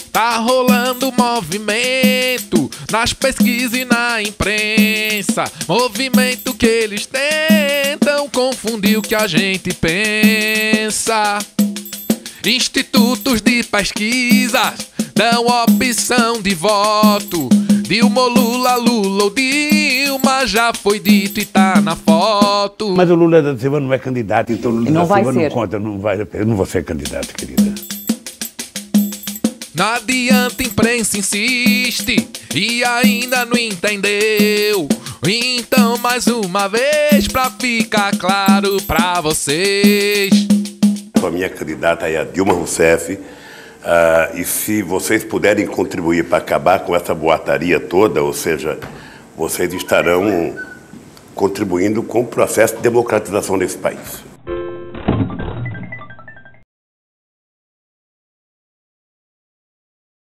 Tá rolando movimento nas pesquisas e na imprensa. Movimento que eles tentam confundir o que a gente pensa. Institutos de pesquisas dão opção de voto. Dilma, Lula, Lula ou Dilma, já foi dito e tá na foto. Mas o Lula da Silva não é candidato, então o Lula não da Silva vai não ser. conta, eu não vou ser candidato, querida. Não adianta, a imprensa insiste e ainda não entendeu. Então mais uma vez pra ficar claro pra vocês. A minha candidata é a Dilma Rousseff. E se vocês puderem contribuir para acabar com essa boataria toda, ou seja, vocês estarão contribuindo com o processo de democratização desse país.